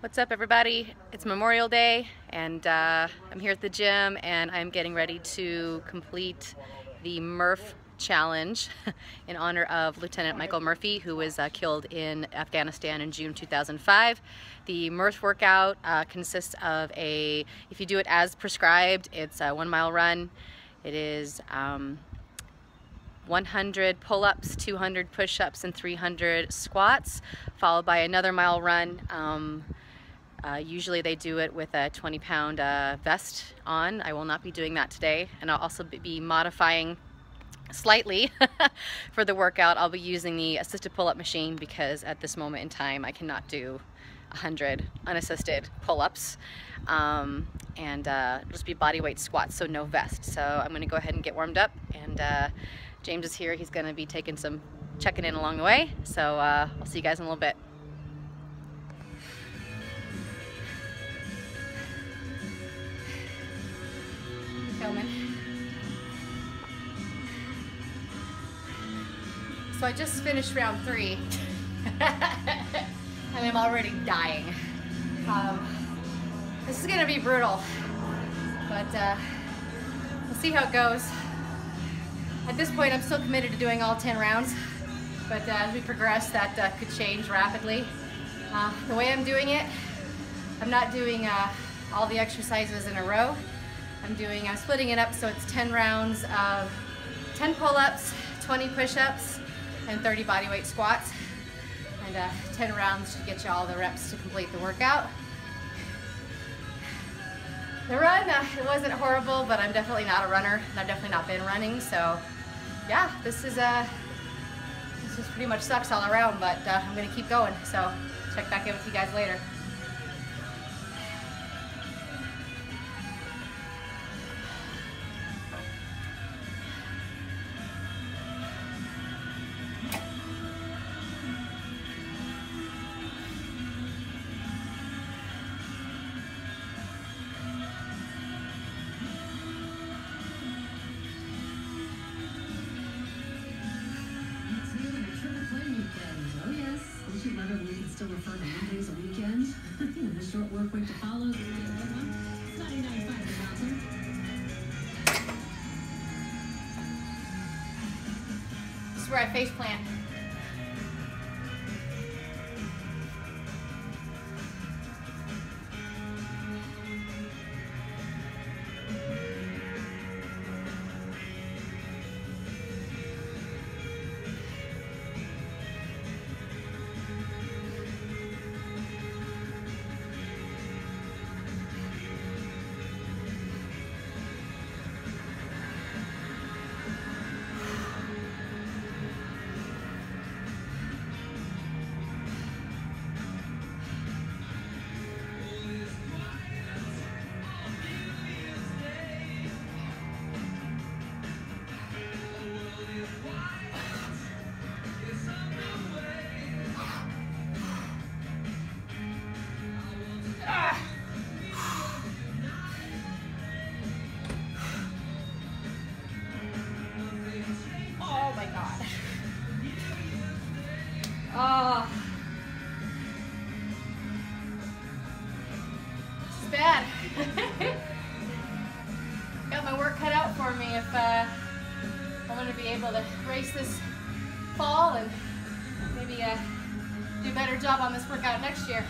What's up, everybody? It's Memorial Day and I'm here at the gym and I'm getting ready to complete the Murph challenge in honor of Lieutenant Michael Murphy, who was killed in Afghanistan in June 2005. The Murph workout consists of if you do it as prescribed, it's a 1 mile run. It is 100 pull-ups, 200 push-ups, and 300 squats, followed by another mile run. Usually they do it with a 20-pound vest on. I will not be doing that today, and I'll also be modifying slightly for the workout. I'll be using the assisted pull-up machine because at this moment in time I cannot do 100 unassisted pull-ups, and it'll just be body weight squats, so no vest. So I'm going to go ahead and get warmed up, and James is here. He's going to be checking in along the way, so I'll see you guys in a little bit. Filming. So I just finished round 3 and I'm already dying. This is gonna be brutal, but we'll see how it goes. At this point I'm still committed to doing all 10 rounds, but as we progress that could change rapidly. The way I'm doing it, I'm not doing all the exercises in a row. I'm splitting it up so it's 10 rounds of 10 pull-ups, 20 push-ups, and 30 bodyweight squats, and 10 rounds to get you all the reps to complete the workout. The run, it wasn't horrible, but I'm definitely not a runner, and I've definitely not been running, so yeah, this just pretty much sucks all around, but I'm gonna keep going, so check back in with you guys later. Still refer to Mondays or weekends. The short work week to follow. It's 99.5 the mountain. This is where I face plant. Oh my God. Oh. This is bad. Got my work cut out for me if I want to be able to race this fall and maybe do a better job on this workout next year.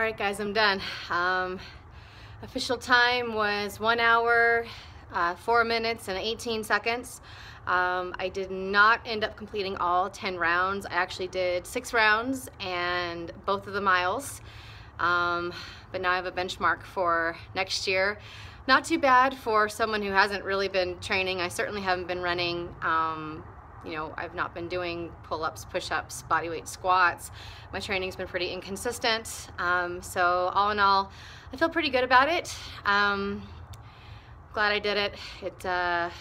Alright guys, I'm done. Official time was 1 hour, 4 minutes and 18 seconds. I did not end up completing all 10 rounds. I actually did 6 rounds and both of the miles. But now I have a benchmark for next year. Not too bad for someone who hasn't really been training. I certainly haven't been running. You know, I've not been doing pull-ups, push-ups, bodyweight squats. My training's been pretty inconsistent. So all in all, I feel pretty good about it. Glad I did it. It's an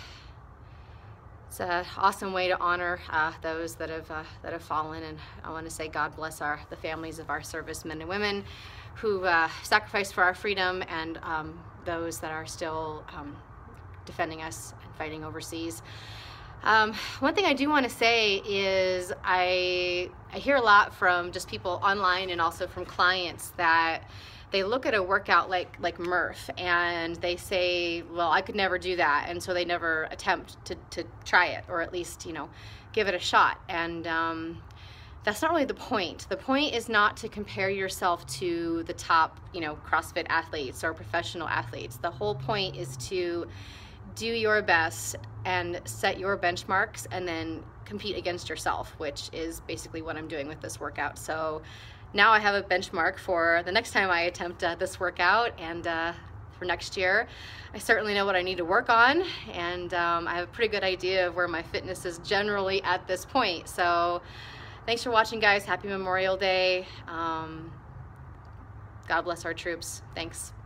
awesome way to honor those that have fallen, and I want to say God bless the families of our servicemen and women who sacrificed for our freedom, and those that are still defending us and fighting overseas. One thing I do want to say is I hear a lot from just people online and also from clients that they look at a workout like Murph and they say, well, I could never do that, and so they never attempt to try it, or at least, you know, give it a shot. And that's not really the point. The point is not to compare yourself to the top, you know, CrossFit athletes or professional athletes. The whole point is to do your best and set your benchmarks and then compete against yourself, which is basically what I'm doing with this workout. So now I have a benchmark for the next time I attempt this workout, and for next year I certainly know what I need to work on, and I have a pretty good idea of where my fitness is generally at this point. So thanks for watching, guys. Happy Memorial Day. God bless our troops. Thanks.